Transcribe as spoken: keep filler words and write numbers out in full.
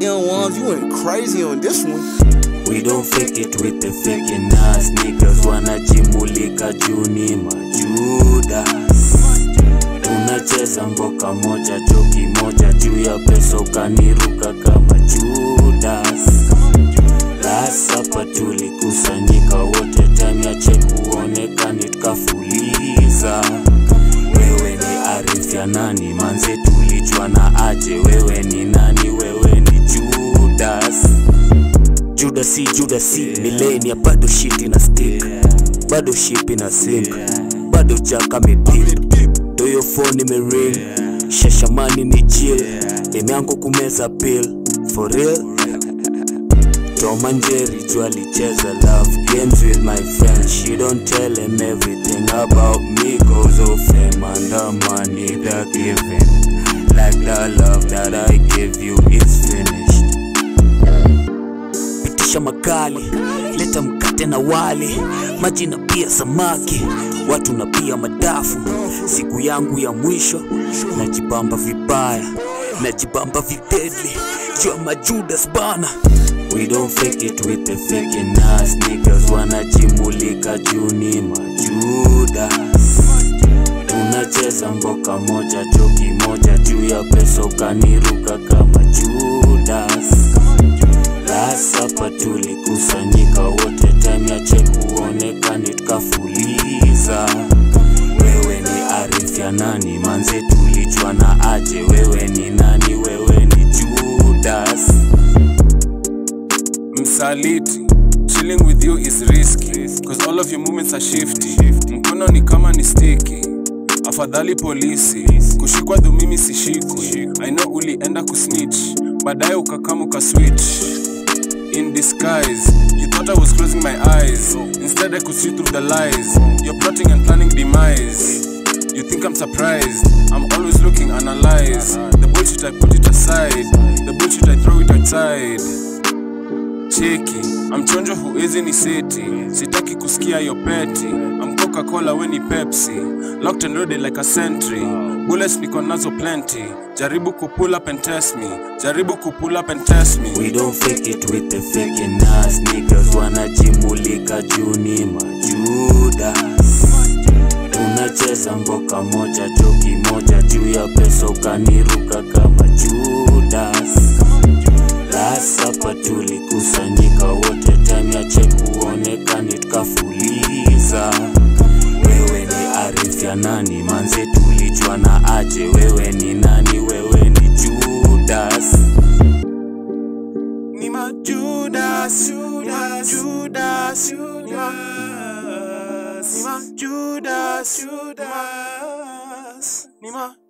Damn, Wamz, you went crazy on this one. We don't fake it with the faking ass niggas. Wanajimulika juu ni majudas. Tunacheza mboka moja joki moja juu ya pesa ukaniruka kama Judas. Last hapa tulikusanyika wote time ya check uonekane tukafuliza. Wewe ni Arif ya nani manze tulijuana aje? Wewe ni nani? Wewe ni Judas. Judas, Judas, millennia bado shit ina stick, bado ship ina sink, bado jaka me dip. Do your phone me ring, shashamani ni chill, demi yangu kumeza pill, for real. Tom and Jerry jwali cheza love games with my friends. She don't tell him everything about me, cause of fame and the money they're giving. Like the love that I give you is finished. Pitisha makali, leta mkate na wali, maji na pia samaki, watu na pia madafu. Siku yangu ya mwisho, najibamba vibaya, najibamba videdli, jua majudas bana. We don't fake it with the faking ass niggas. Wanajimulika juu ni majudas. Tunacheza mboka moja joki moja juu ya pesa ukaniruka kama Judas. Last hapa tulikusanyika wote time ya check uonekane tukafuliza. Wewe ni Arif ya nani manze tulijuana aje? Wewe ni nani? Wewe ni Judas. Msaliti, chilling with you is risky, cause all of your movements are shifty. Mkono ni kama ni sticky, afadhali polisi, kushikwa dhu mimi sishikwi. I know ulienda kusnitch, baadaye ukakamu kaswitch. In disguise, you thought I was closing my eyes, instead I could see through the lies. You're plotting and planning demise. You think I'm surprised? I'm always looking, analyze. The bullshit I put it aside, the bullshit I throw it outside. Cheki, I'm chonjo huwezi ni seti, sitaki kusikia yo peti. I'm Coca-Cola we ni Pepsi, locked and loaded like a sentry. Bullets niko nazo plenty, jaribu kupull up and test me, jaribu kupull up and test me. We don't fake it with the faking ass niggas. Wanajimulika juu ni majudas. Tunacheza mboka moja joki moja juu ya pesa ukaniruka kama Judas. Last hapa tulikusanyika wote time ya check uonekane tukafuliza. Wewe ni Arif ya nani manze tulijuana aje? Wewe ni nani? Wewe ni Judas. Ni ma Judas, Judas, Judas, Judas. Ni ma Judas, Judas. Ni ma